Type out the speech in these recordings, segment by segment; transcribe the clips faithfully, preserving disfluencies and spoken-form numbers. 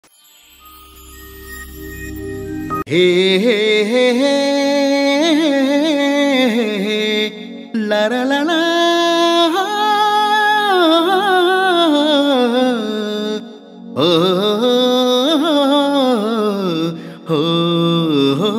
हे हे हे हे ला ला ला ला हो हो हो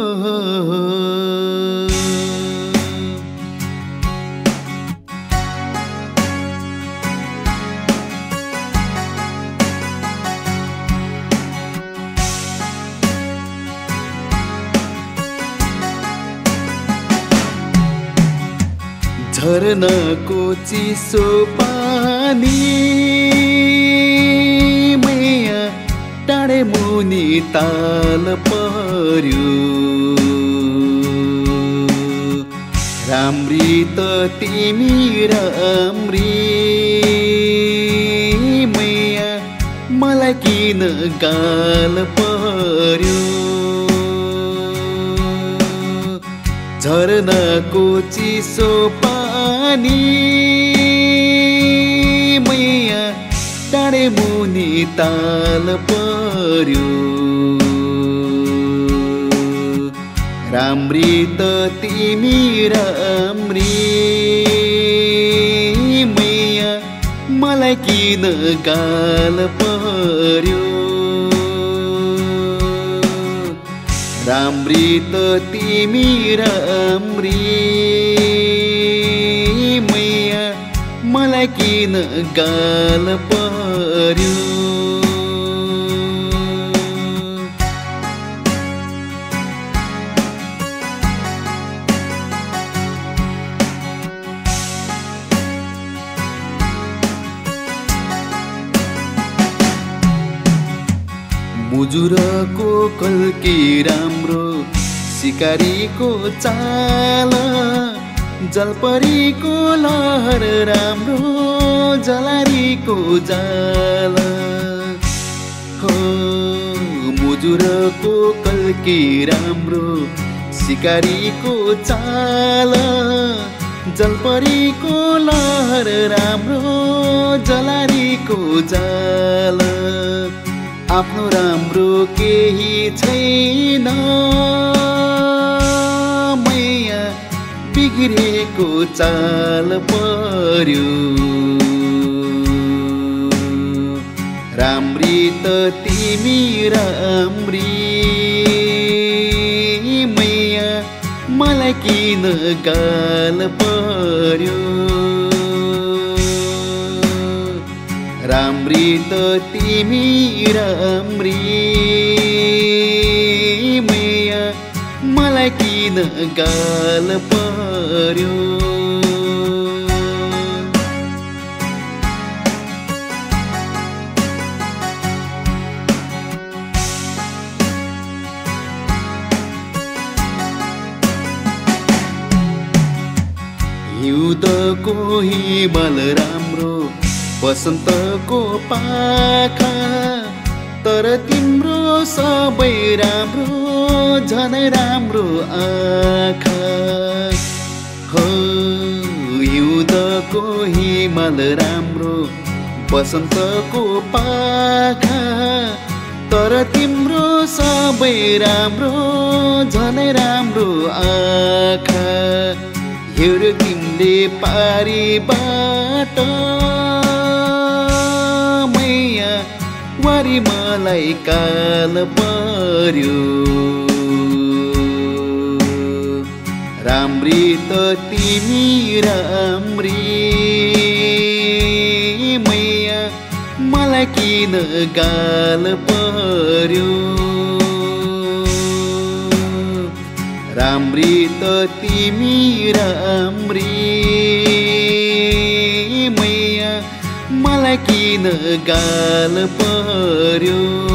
झरनाको चिसो पानी मैया टाढे मुनि ताल पर्यो राम्री त तिमी राम्री मैया मलाई किन गाल पर्यो झरनाको चिसो पानी मैया टाढे मुनि ताल पर्यो राम्री त तिमी राम्री मैया मलाई किन गाल पर्यो राम्री त तिमी राम्री मैया मलाई किन गाल पर्यो मुजुरको कल्की राम्रो सिकारीको चाल जलपरीको लहर राम्रो जलारीको जाल हो मुजुरको कल्की राम्रो सिकारीको चाल जलपरीको लहर राम्रो जलारीको जाल आफ्नो राम्रो केही छैन मैया बिग्रेको चाल पर्यो राम्री त तिमी राम्री मैया मलाई किन गाल पर्यो राम्री त तिमी राम्री मैया मलाई किन गाल पर्यो हिउँदको हिमाल राम्रो वसन्तको पाखा तर तिम्रो सबै राम्रो झन राम्रो आँखा हो हिउँदको हिमाल राम्रो वसन्तको पाखा तर तिम्रो सबै राम्रो झन राम्रो आँखा हेर तिमीले पारीबाट वारी मलाई काल पर्यो राम्री त तिमी राम्री मैया मलाई किन गाल पर्यो राम्री त तिमी राम्री मैया मलाई किन गाल पर्यो